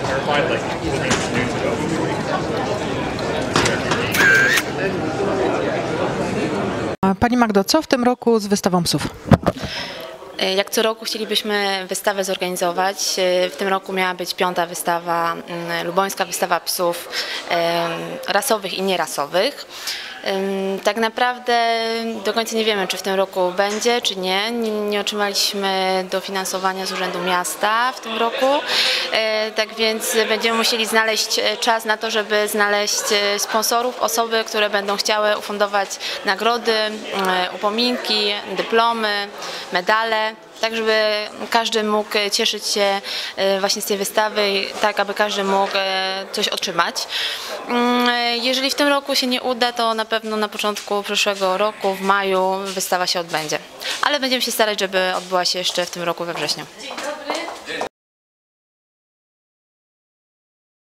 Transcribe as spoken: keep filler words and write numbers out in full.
clarified like four minutes minutes ago. Pani Magdo, co w tym roku z wystawą psów? Jak co roku chcielibyśmy wystawę zorganizować. W tym roku miała być piąta wystawa, lubońska wystawa psów rasowych i nierasowych. Tak naprawdę do końca nie wiemy, czy w tym roku będzie, czy nie. Nie, nie otrzymaliśmy dofinansowania z Urzędu Miasta w tym roku. Tak więc będziemy musieli znaleźć czas na to, żeby znaleźć sponsorów, osoby, które będą chciały ufundować nagrody, upominki, dyplomy, medale, tak żeby każdy mógł cieszyć się właśnie z tej wystawy, tak aby każdy mógł coś otrzymać. Jeżeli w tym roku się nie uda, to na pewno na początku przyszłego roku, w maju, wystawa się odbędzie. Ale będziemy się starać, żeby odbyła się jeszcze w tym roku we wrześniu.